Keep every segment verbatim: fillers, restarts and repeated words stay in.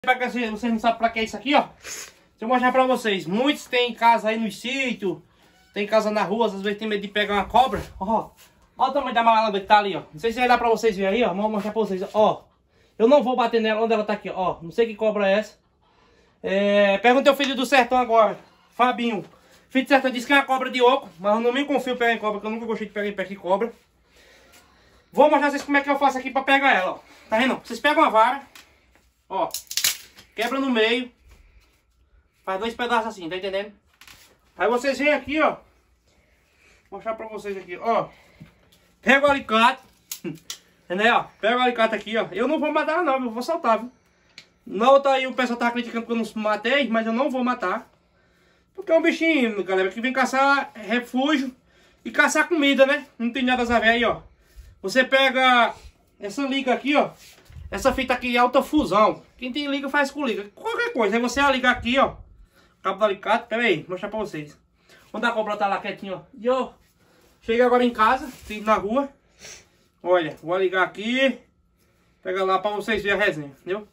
Pra que vocês não sabem pra que é isso aqui, ó. Deixa eu mostrar pra vocês. Muitos têm casa aí no sítio, tem casa na rua, às vezes tem medo de pegar uma cobra. Ó, ó o tamanho da malandra que tá ali, ó. Não sei se vai dar pra vocês verem aí, ó. Vou mostrar pra vocês, ó. Eu não vou bater nela onde ela tá aqui, ó. Não sei que cobra é essa. É... Perguntei ao filho do sertão agora, Fabinho. Filho do sertão disse que é uma cobra de oco, mas eu não me confio em pegar em cobra, porque eu nunca gostei de pegar em pé de cobra. Vou mostrar pra vocês como é que eu faço aqui pra pegar ela, ó. Tá vendo? Vocês pegam uma vara, ó. Quebra no meio. Faz dois pedaços assim, tá entendendo? Aí vocês vêm aqui, ó. Vou mostrar pra vocês aqui, ó. Pega o alicate. Entendeu? Ó, pega o alicate aqui, ó. Eu não vou matar não, eu vou soltar, viu? Na outra aí o pessoal tá criticando que eu não matei, mas eu não vou matar. Porque é um bichinho, galera, que vem caçar refúgio e caçar comida, né? Não tem nada a ver aí, ó. Você pega essa liga aqui, ó. Essa fita aqui é alta fusão. Quem tem liga faz com liga. Qualquer coisa. Aí você liga aqui, ó. Cabo do alicate. Pera aí, vou mostrar pra vocês. Quando a cobra tá lá quietinho, ó. E eu cheguei agora em casa, fiz na rua. Olha, vou ligar aqui. Pega lá pra vocês verem a resenha, entendeu?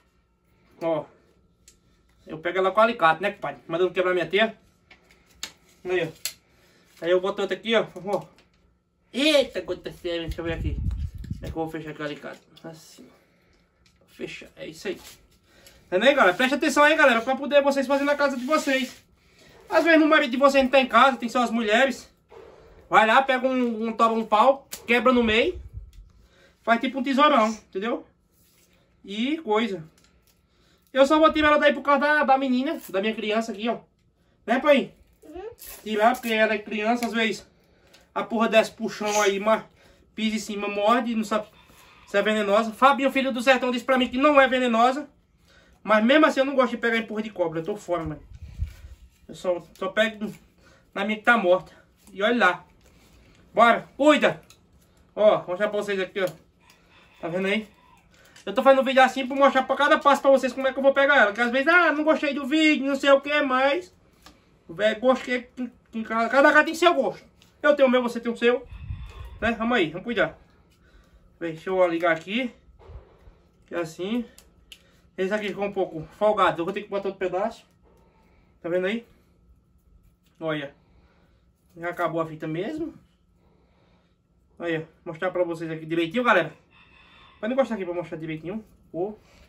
Ó. Eu pego ela com o alicate, né, compadre? Mandando quebrar minha teia. Aí, ó. Aí eu boto outra aqui, ó. ó. Eita, gota séria. Deixa eu ver aqui. Como é que eu vou fechar aqui o alicate? Assim, ó. Fechar, é isso aí. Entendeu aí, galera? Presta atenção aí, galera, pra poder vocês fazerem na casa de vocês. Às vezes o marido de vocês não tá em casa, tem só as mulheres. Vai lá, pega um, um, um pau, quebra no meio. Faz tipo um tesourão, entendeu? E coisa. Eu só vou tirar ela daí por causa da, da menina, da minha criança aqui, ó. Né, pai? Uhum. Tirar, porque ela é criança, às vezes a porra desce pro chão aí, mas pisa em cima, morde, não sabe se é venenosa. Fabinho, filho do sertão, disse pra mim que não é venenosa. Mas mesmo assim eu não gosto de pegar empurra de cobra. Eu tô fora, mano. Eu só, só pego na minha que tá morta. E olha lá. Bora, cuida. Ó, vou mostrar pra vocês aqui, ó. Tá vendo aí? Eu tô fazendo um vídeo assim pra mostrar pra cada passo pra vocês como é que eu vou pegar ela. Porque às vezes, ah, não gostei do vídeo, não sei o que, mas... É, gostei, cada gato tem seu gosto. Eu tenho o meu, você tem o seu. Né? Vamos aí, vamos cuidar. Deixa eu ligar aqui. Que é assim. Esse aqui ficou um pouco folgado. Eu vou ter que botar outro pedaço. Tá vendo aí? Olha. Já acabou a fita mesmo. Olha. Mostrar pra vocês aqui direitinho, galera. Pode encostar aqui pra mostrar direitinho. Oh.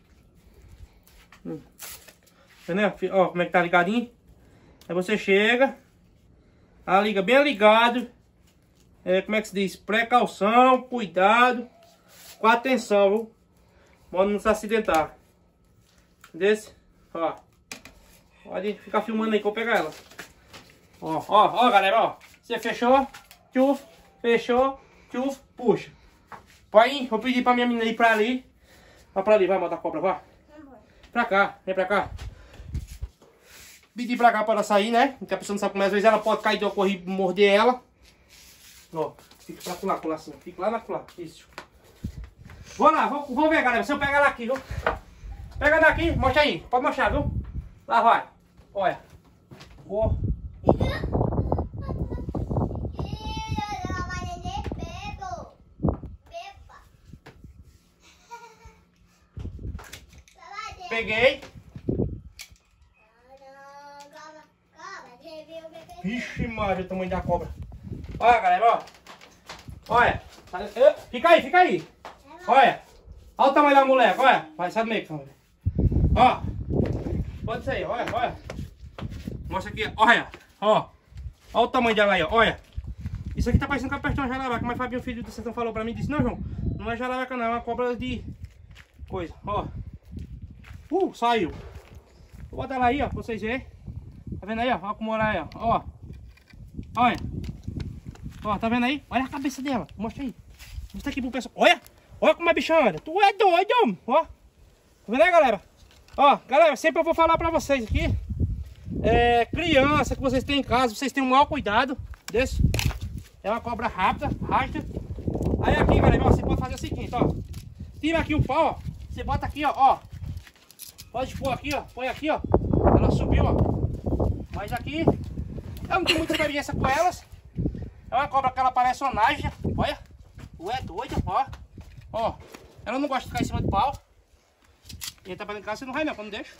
Hum. Entendeu? Ó, como é que tá ligadinho. Aí você chega. A liga bem ligado. É, como é que se diz? Precaução, cuidado. Com atenção, viu? Pode não se acidentar. Desse, ó. Pode ficar filmando aí que eu vou pegar ela. Ó, ó, ó, galera, ó. Você fechou, tchuf, fechou, tchuf, puxa. Pode ir, vou pedir pra minha menina ir pra ali. Vai pra ali, vai matar a cobra, vai. Pra cá, vem pra cá. Pedir pra cá pra ela sair, né? Porque a pessoa não sabe como é. Às vezes ela pode cair de ocorrer e morder ela. Ó, fica pra colar, colar assim. Fica lá na colar, isso. Vou lá, vou, vou ver, galera. Se eu pegar ela aqui, viu? Pega daqui, mostra aí. Pode mostrar, viu? Lá vai. Olha. Oh. Peguei. Vixe, Maria, o tamanho da cobra. Olha, galera, ó. Olha. Fica aí, fica aí. Olha. Olha o tamanho da moleque, olha. Vai, sai do meio, câmera. Ó. Pode ser aí, olha, olha. Mostra aqui, olha. Ó. Olha o tamanho dela aí, ó. Olha. Isso aqui tá parecendo que apertou uma jararaca. Mas Fabinho, filho do sertão, falou pra mim. Disse, não, João. Não é jararaca, não. É uma cobra de coisa. Ó. Uh, saiu. Vou botar ela aí, ó. Pra vocês verem. Tá vendo aí, ó? Olha como ela é, ó. Ó. Olha. Ó, tá vendo aí? Olha a cabeça dela. Mostra aí. Mostra aqui pro pessoal. Olha. Olha como é bicha anda. Tu é doido, homem. Ó. Tá vendo aí, galera? Ó, galera, sempre eu vou falar pra vocês aqui. É, criança que vocês têm em casa, vocês tenham um maior cuidado desse. É uma cobra rápida, rasta. Aí aqui, galera, ó, você pode fazer o seguinte, ó. Tira aqui o pau, ó. Você bota aqui, ó, ó. Pode pôr aqui, ó. Põe aqui, ó. Ela subiu, ó. Mas aqui, eu não tenho muita experiência com elas. É uma cobra que ela parece uma naja. Olha. Ué, doida, ó. Ó. Ela não gosta de ficar em cima do pau. Ele tá pra dentro de casa, você não vai não, quando deixa.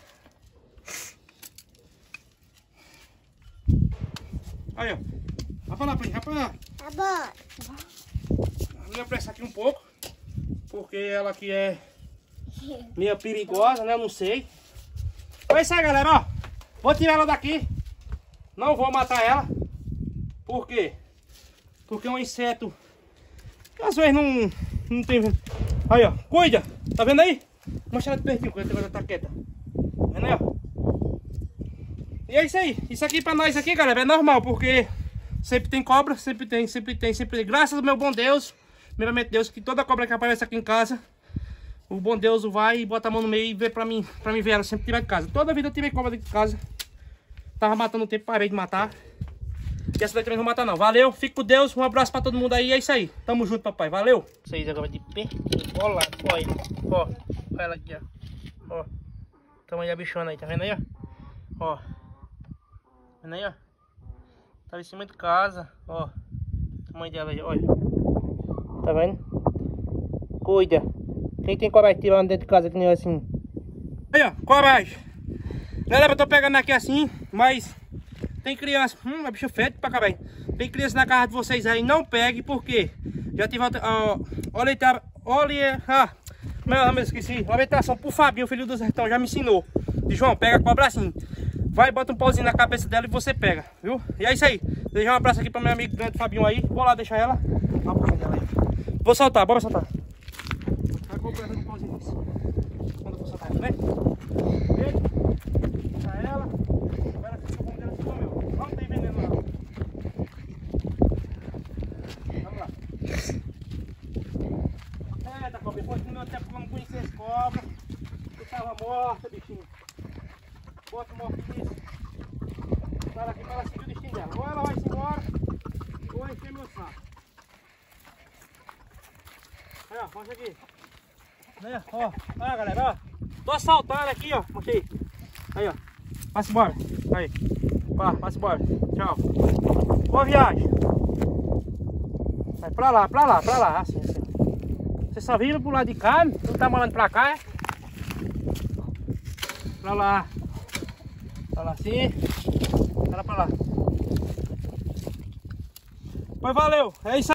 Aí, ó. Vai pra lá, Pri, vai pra lá. Tá bom. Vou apressar aqui um pouco. Porque ela aqui é meio perigosa, né? Eu não sei. Então é isso aí, galera, ó. Vou tirar ela daqui. Não vou matar ela. Por quê? Porque é um inseto que às vezes não, não tem... Aí, ó. Cuida. Tá vendo aí? Mostra ela de pertinho, quando ela tá quieta. Tá vendo aí, ó? E é isso aí. Isso aqui pra nós aqui, galera, é normal. Porque sempre tem cobra. Sempre tem, sempre tem, sempre tem. Graças ao meu bom Deus. Primeiramente Deus, que toda cobra que aparece aqui em casa, o bom Deus vai e bota a mão no meio e vê pra mim, pra mim ver ela sempre tirar de casa. Toda a vida eu tirei cobra dentro de casa. Tava matando o tempo, parei de matar. E essa daqui também não vou matar não. Valeu, fique com Deus, um abraço pra todo mundo aí, é isso aí. Tamo junto, papai, valeu. Vocês agora de pé, olá, olha, ó, olha ela aqui, ó. Ó, tamanho da bichona aí, tá vendo aí, ó? Ó, tá vendo aí, ó? Tava em cima de casa, ó. Tamanho dela aí, olha. Tá vendo? Cuida. Quem tem coragem de tirar dentro de casa que nem eu assim? Aí, ó, coragem. Galera, eu tô pegando aqui assim, mas tem criança. Hum, é bicho feio pra caralho. Tem criança na casa de vocês aí, não pegue, porque já tive a orientação. Olha, ah, meu nome, esqueci. Orientação pro Fabinho, filho do Sertão, já me ensinou. De João, pega a cobra assim. Vai, bota um pauzinho na cabeça dela e você pega, viu? E é isso aí. Deixar um abraço aqui pra meu amigo grande Fabinho aí. Vou lá deixar ela. Olha a pauzinha dela aí. Vou soltar, bora soltar. Vai comprar um pauzinho desse. Quando eu vou soltar, né? Deixa ela. Espera que o pão dela ficou meu. Não tem veneno não. Vamos lá. É, tá cobra. Depois do meu tempo que eu não conhecia as cobras. Eu tava morta, bichinho. Bota o morto nisso. Para aqui para ela seguir o destino dela. Ou ela vai-se embora, ou vai encher meu saco. Aí, ó, mostra aqui. Aí, ó, olha galera, ó. Tô saltando aqui, ó. Mostrei. Aí, ó. Vai-se embora. Aí. Pá, vai-se embora. Tchau. Boa viagem. Vai pra lá, pra lá, pra lá. Assim, assim. Você só vira pro lado de cá, não tá morando pra cá, é? Pra lá. Pra lá assim. Pra lá, pra lá. Pois valeu. É isso aí.